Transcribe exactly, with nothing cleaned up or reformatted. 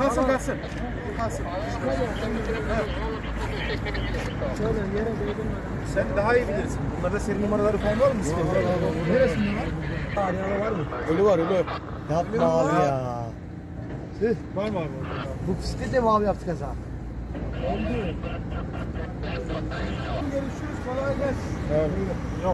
Kalsın kalsın. Kalsın. Şöyle yere değdim. Sen daha iyi bilirsin. Bunlarda seri numaraları falan var mı? Neresinde var? Arayana var mı? Ölü var ölü. Yapma abi ya. Tüh. Var mı abi? Bu bisikletle mi abi yaptık kaza? Görüşürüz. Kolay gelsin. Evet. Yok.